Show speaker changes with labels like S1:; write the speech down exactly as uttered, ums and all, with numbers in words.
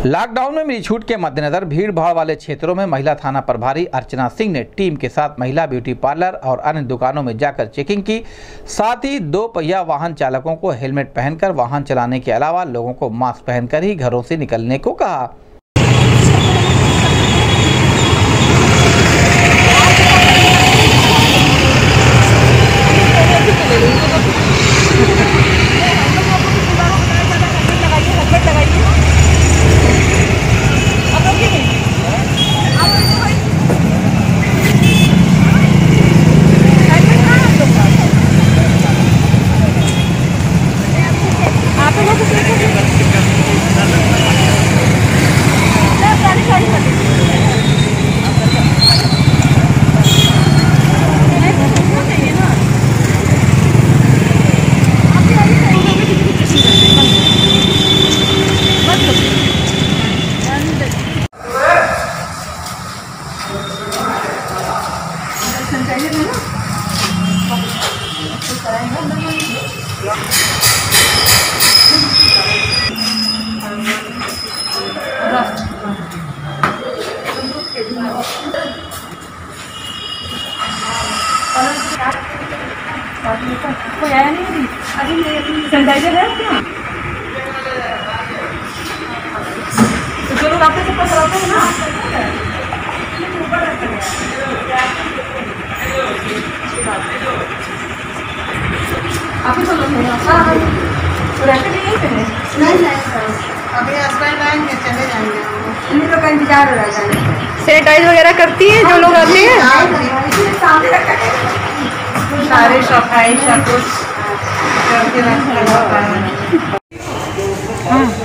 S1: Lockdown में मिली छूट के मद्देनजर भीड़ भाड़ वाले क्षेत्रों में महिला थाना प्रभारी अर्चना सिंह ने टीम के साथ महिला ब्यूटी पार्लर और अन्य दुकानों में जाकर चेकिंग की। साथ ही दो पहिया वाहन चालकों को हेलमेट पहनकर वाहन चलाने के अलावा लोगों को मास्क पहनकर ही घरों से निकलने को कहा।
S2: कोई आया नहीं अभी सैनिटाइजर है क्या? तो जो लोग आपके सब कराते हैं ना आप ही तो लोग हैं हाँ तो रहते नहीं यहीं पे है? नहीं नहीं अभी हस्बैंड आएंगे चले जाएंगे इन्हीं लोग का इंतजार हो रहा है। सैनिटाइज वगैरह करती है जो लोग आते हैं सारे सफाई सब कुछ करके रखा है।